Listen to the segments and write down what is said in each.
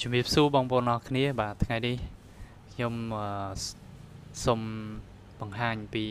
Chuẩn bị su bong bóng nó kia bàថ្ងៃនេះខ្ញុំសូមបង្ហាញពី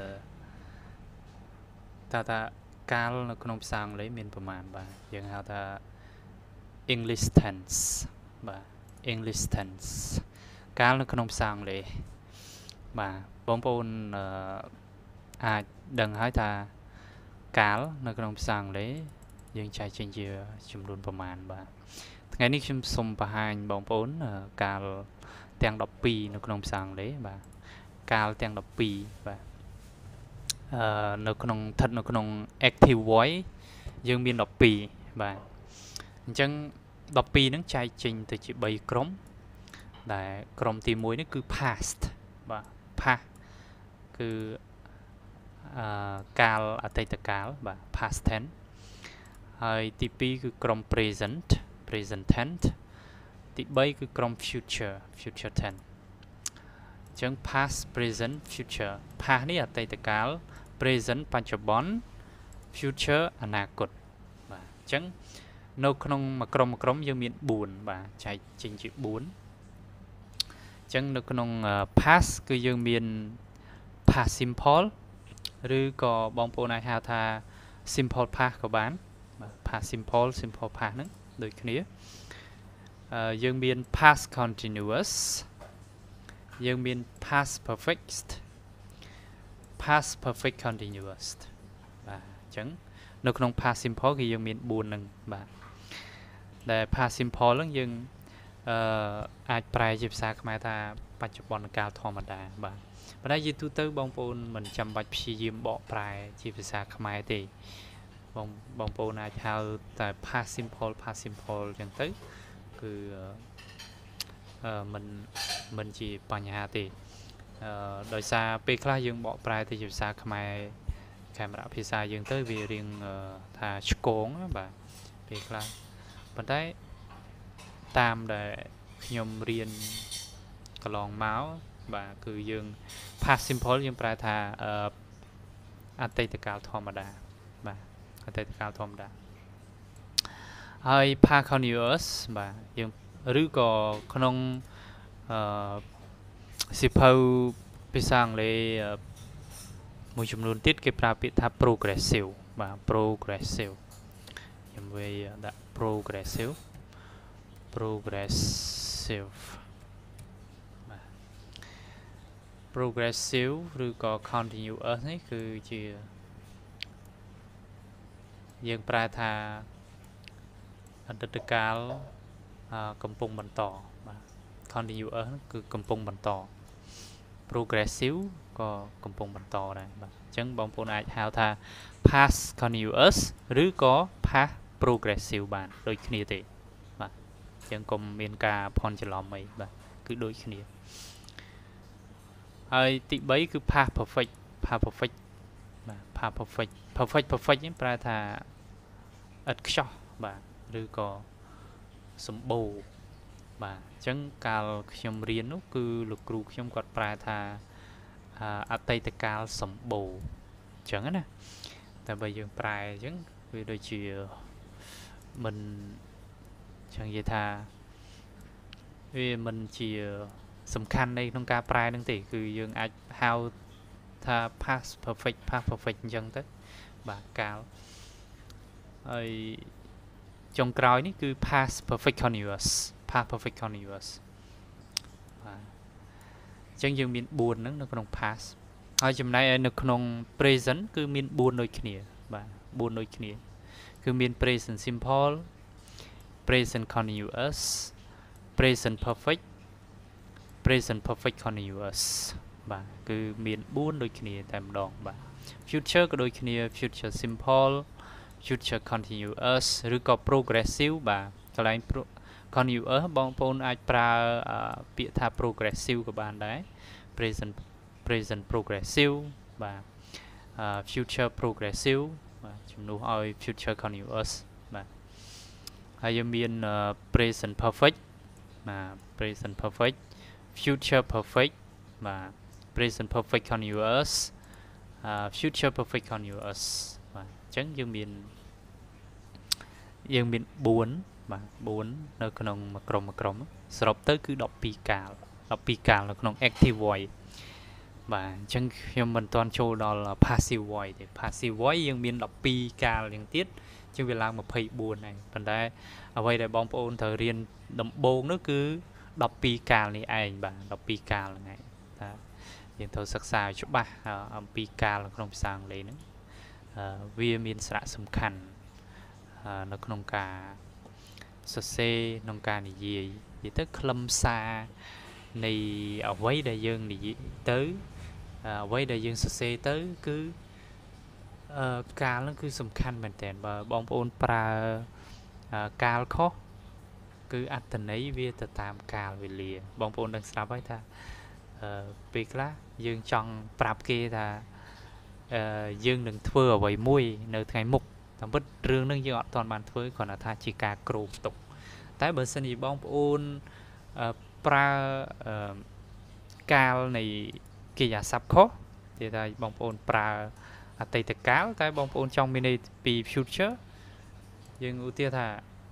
ថាកាលនៅក្នុងភាសាអង់គ្លេសមានប្រមាណបាទយើងហៅថា English tense បាទ English tense កាលនៅក្នុងភាសាអង់គ្លេសបាទបងប្អូនអាចដឹងហើយថាកាលនៅក្នុងភាសាអង់គ្លេសយើងចែកចេញជាចំនួនប្រមាណបាទថ្ងៃនេះខ្ញុំសូមបង្ហាញបងប្អូនកាលទាំង12នៅក្នុងភាសាអង់គ្លេសបាទកាលទាំង12បាទនៅក្នុងស្ថិតនៅក្នុង active voice យើងមាន12បាទអញ្ចឹង12ហ្នឹងចែកចេញទៅជា3ក្រុមដែលក្រុមទី1នេះគឺ past បាទ past គឺកាលអតីតកាលបាទ past tense ហើយទី2គឺក្រុម present tense ទី3គឺក្រុម future tense អញ្ចឹង past present future past នេះអតីតកាល present បច្ចុប្បន្ន future អនាគតបាទអញ្ចឹងនៅក្នុងមួយក្រុមយើងមាន4បាទចែកចេញជា4អញ្ចឹងនៅក្នុង past គឺយើងមាន past simple ឬក៏បងប្អូនអាចហៅថា simple past ក៏បានបាទ past simple past ហ្នឹងដូចគ្នាយើងមាន past continuous យើងមាន past perfect continuous បាទអញ្ចឹងនៅក្នុង past simple គឺយើងមាន4ហ្នឹងបាទដែល past simple ហ្នឹងយើងអាចប្រែជាភាសាខ្មែរថាបច្ចុប្បន្នកាលធម្មតាបាទប៉ុន្តែយទូទៅបងប្អូនមិនចាំបាច់ព្យាយាមបកប្រែជាភាសាខ្មែរទេបងប្អូនអាចហៅតែ past simple អញ្ចឹងទៅគឺមិនជាបញ្ហាទេដោយសារពេលខ្លះយើងបកប្រែទៅជាភាសាខ្មែរខេមរៈភាសាយើងទៅវារៀងថាឆ្កងបាទពេលខ្លះប៉ុន្តែតាមដែលខ្ញុំរៀនកន្លងមកបាទគឺយើង past simple យើងប្រែថាអតីតកាលធម្មតាបាទអតីតកាលធម្មតាហើយ past continuous បាទយើងឬក៏ក្នុងសិភៅភាសាអង់គ្លេសមួយចំនួនទៀតគេប្រើពាក្យថា progressive បាទ progressive ខ្ញុំវាដាក់ progressive បាទ progressive ឬក៏ continuous នេះគឺជាយើងប្រែថាអតីតកាលកំពុងបន្តបាទ continuous គឺកំពុងបន្ត progressive ក៏កំពុងបន្តដែរបាទអញ្ចឹងបងប្អូនអាចហៅថា past continuous ឬក៏ past progressive បានដូចគ្នាទេបាទអញ្ចឹងកុំមានការភ័ន្តច្រឡំអីបាទគឺដូចគ្នាហើយទី3គឺ past perfect បាទ past perfect នេះប្រែថាឥតខ្ចោះបាទឬក៏សម្បូរបាទអញ្ចឹងកាលខ្ញុំរៀននោះគឺលោកគ្រូខ្ញុំគាត់ប្រែថាអតីតកាលសម្បូរអញ្ចឹងណាតែបើយើងប្រែអញ្ចឹងវាដូចជាមិនចឹងនិយាយថាវាមិនជាសំខាន់នៃក្នុងការប្រែនឹងទេគឺយើងអាចហៅថា past perfect អញ្ចឹងទៅបាទកាលហើយចុងក្រោយនេះគឺ past perfect continuous បាទអញ្ចឹងយើងមាន4ហ្នឹងនៅក្នុង past ហើយចំណែកឯនៅក្នុង present គឺមាន4ដូចគ្នាបាទ4ដូចគ្នាគឺមាន present simple present continuous present perfect continuous បាទគឺមាន4ដូចគ្នាតែម្ដងបាទ future ក៏ដូចគ្នា future simple future continuous ឬក៏ progressive បាទកន្លែងcontinuous បងប្អូនអាចប្រើពាក្យថា progressive ក៏បានដែរ present progressive បាទ future progressive បាទជំនួសឲ្យ future continuous បាទហើយយើងមាន present perfect បាទ present perfect future perfect បាទ present perfect continuous future perfect continuous បាទអញ្ចឹងយើងមាន4 បាទ4នៅក្នុងមួយក្រុមសរុបទៅគឺ12កាលនៅក្នុង active voice បាទអញ្ចឹងខ្ញុំមិនទាន់ចូលដល់ passive voice ទេ passive voice យើងមាន12កាលយ៉ាងទៀតជាងវាឡើង24ហើយប៉ុន្តែអ្វីដែលបងប្អូនត្រូវរៀនដំបូងនោះគឺ12កាលនេះឯងបាទ12កាលហ្នឹងឯងថាយើងត្រូវសិក្សាឲ្យច្បាស់អំពីកាលក្នុងភាសាអង់គ្លេសហ្នឹងវាមានសារៈសំខាន់នៅក្នុងការសរសេរក្នុងការនិយាយទៅខ្លឹមសារនៃអ្វីដែលយើងនិយាយទៅអ្វីដែលយើងសរសេរទៅគឺកាលហ្នឹងគឺសំខាន់មែនតើបើបងប្អូនប្រើកាលខុសគឺអត្ថន័យវាទៅតាមកាលវេលាបងប្អូនដឹងស្រាប់ហើយថាពេលខ្លះយើងចង់ប្រាប់គេថាយើងនឹងធ្វើអ្វីមួយនៅថ្ងៃមុខតាមពិតរឿងហ្នឹងយើងអត់ទាន់បានធ្វើគ្រាន់តែថាជាការគ្រោងទុកតែបើសិនជាបងប្អូនប្រើកាលនៃកិរិយាសព្ទខុសនិយាយថាបងប្អូនប្រើអតីតកាលតែបងប្អូនចង់មានន័យពី future យើងឧទាហរណ៍ថា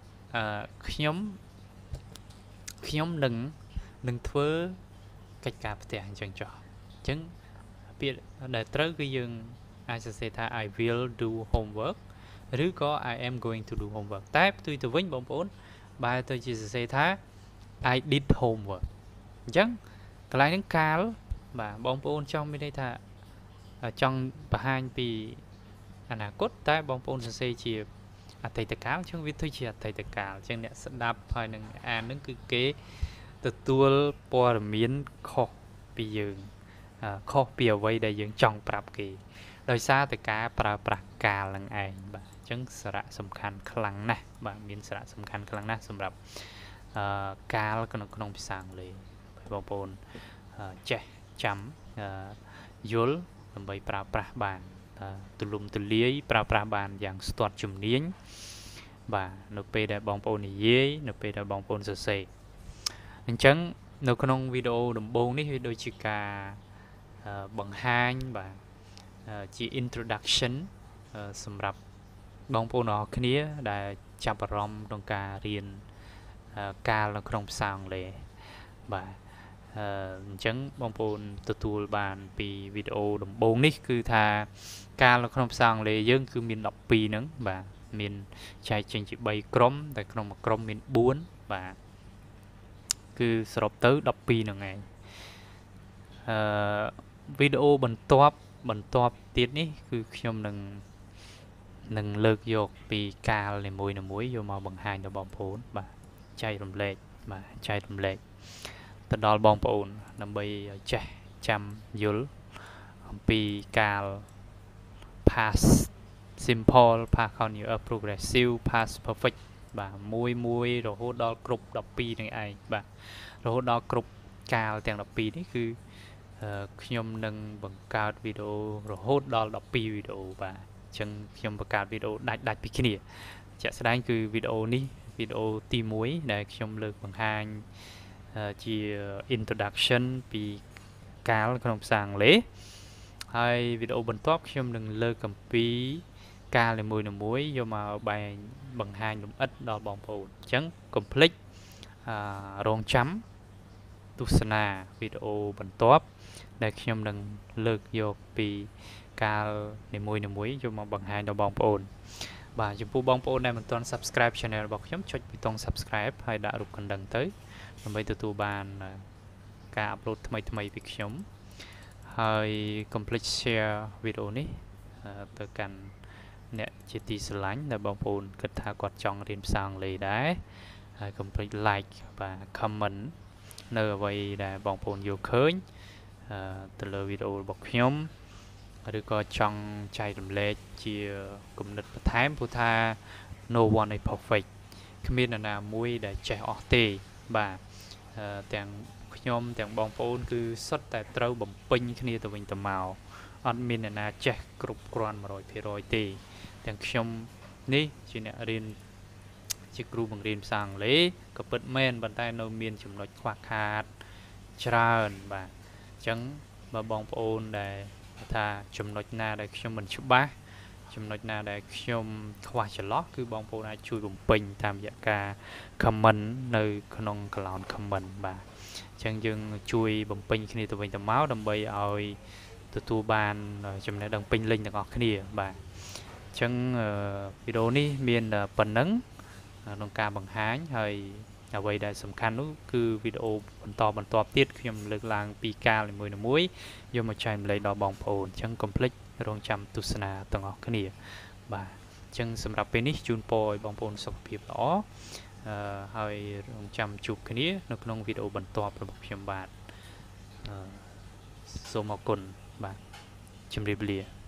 ខ្ញុំនឹងធ្វើកិច្ចការផ្ទះអញ្ចឹងចុះអញ្ចឹងពាក្យដែលត្រូវគឺយើងអាចសរសេរថា I will do homework ឬក៏ I am going to do homework តែផ្ទុយទៅវិញបងប្អូនបែរទៅជាសរសេរថា I did homework អញ្ចឹងកន្លែងហ្នឹងកាលបាទបងប្អូនចង់មានន័យថាចង់បង្ហាញពីអនាគតតែបងប្អូនសរសេរជាអតីតកាលអញ្ចឹងវាទៅជាអតីតកាលអញ្ចឹងអ្នកស្ដាប់ហើយនឹងអានហ្នឹងគឺគេទទួលព័ត៌មានខុសពីយើងខុសពីអ្វីដែលយើងចង់ប្រាប់គេដោយសារតែការប្រើប្រាស់កាលនឹងឯងបាទអញ្ចឹងសារៈសំខាន់ខ្លាំងណាស់បាទមានសារៈសំខាន់ខ្លាំងណាស់សម្រាប់កាលក្នុងភាសាអង់គ្លេសបងប្អូនចេះចាំយល់ដើម្បីប្រើប្រាស់បានទូលំទូលាយប្រើប្រាស់បានយ៉ាងស្ទាត់ជំនាញបាទនៅពេលដែលបងប្អូននិយាយនៅពេលដែលបងប្អូនសរសេរអញ្ចឹងនៅក្នុងវីដេអូដំបូងនេះវាដូចជាការបង្ហាញបាទជា introduction សម្រាប់បងប្អូនអរគ្នាដែលចាប់អារម្មណ៍ក្នុងការរៀនកាលនៅក្នុងភាសាអង់គ្លេសបាទអញ្ចឹងបងប្អូនទទួលបានពីវីដេអូដំបូងនេះគឺថាកាលនៅក្នុងភាសាអង់គ្លេសយើងគឺមាន12ហ្នឹងបាទមានចែកចេញជា3ក្រុមតែក្នុងមួយក្រុមមាន4បាទគឺសរុបទៅ12ហ្នឹងឯងវីដេអូបន្ទាប់ទៀតនេះគឺខ្ញុំនឹងលើកយកពីកាលនីមួយយកមកបង្ហាញដល់បងប្អូនបាទចែករំលែកទៅដល់បងប្អូនដើម្បីចេះចាំយល់អំពីកាល past simple past continuous progressive past perfect បាទមួយរហូតដល់គ្រប់12នេះឯងបាទរហូតដល់គ្រប់កាលទាំង12នេះគឺខ្ញុំនឹងបង្កើតវីដេអូរហូតដល់12វីដេអូបាទអញ្ចឹងខ្ញុំបង្កើតវីដេអូដាច់ពីគ្នាជាក់ស្ដែងគឺវីដេអូនេះវីដេអូទី1ដែលខ្ញុំលើកបង្ហាញជា introduction ពីកាលក្នុងភាសាអង់គ្លេសហើយវីដេអូបន្ទាប់ខ្ញុំនឹងលើកអំពីកាលនីមួយយកមកបង្ហាញលម្អិតដល់បងប្អូនអញ្ចឹងកុំភ្លេចរងចាំទស្សនាវីដេអូបន្ទាប់ដែលខ្ញុំនឹងលើកយកពីកាលនីមួយយកមកបង្ហាញដល់បងប្អូនបាទចំពោះបងប្អូនដែលមិនទាន់ subscribe channel របស់ខ្ញុំចុចប៊ូតុង subscribe ហើយដាក់រូបកណ្ដឹងទៅដើម្បីទទួលបានការ upload ថ្មីពីខ្ញុំហើយកុំភ្លេច share វីដេអូនេះទៅកាន់អ្នកជាទីស្រឡាញ់ដែលបងប្អូនគិតថាគាត់ចង់រៀនភាសាអង់គ្លេសដែរហើយកុំភ្លេច like បាទ comment នៅអ្វីដែលបងប្អូនយល់ឃើញទៅលើវីដេអូរបស់ខ្ញុំឬក៏ចង់ចែករំលែកជាគំនិតបន្ថែមព្រោះថា no one is perfect គ្មាននរណាមួយដែលចេះអស់ទេបាទទាំងខ្ញុំទាំងបងប្អូនគឺសុទ្ធតែត្រូវបំពេញគ្នាទៅវិញទៅមកអត់មានអ្នកណាចេះគ្រប់គ្រាន់ 100% ទេទាំងខ្ញុំនេះជាអ្នករៀនជាគ្រូបង្រៀនភាសាអង់គ្លេសក៏ពិតមែនប៉ុន្តែនៅមានចំណុចខ្វះខាតច្រើនបាទអញ្ចឹងបើបងប្អូនដែលថាចំណុចណាដែលខ្ញុំមិនច្បាស់ចំណុចណាដែលខ្ញុំខ្វះចន្លោះគឺបងប្អូនអាចជួយបំពេញតាមរយៈការ comment នៅក្នុង column comment បាទអញ្ចឹងយើងជួយបំពេញគ្នាទៅវិញទៅមកដើម្បីឲ្យទទួលបានចំណេះដឹងពេញលេញទាំងអស់គ្នាបាទអញ្ចឹងវីដេអូនេះមានប៉ុណ្ណឹងក្នុងការបង្ហាញហើយអ្វីដែលសំខាន់នោះគឺវីដេអូបន្តទៀតខ្ញុំលើកឡើងពីកាលនីមួយៗយកមកចែកម្លែកដល់បងប្អូនអញ្ចឹងកុំភ្លេចរងចាំទស្សនាទាំងអស់គ្នាបាទអញ្ចឹងសម្រាប់ពេលនេះជូនពរឲ្យបងប្អូនសុខភាពល្អហើយរងចាំជួបគ្នានៅក្នុងវីដេអូបន្ទាប់របស់ខ្ញុំបាទសូមអរគុណបាទជម្រាបលា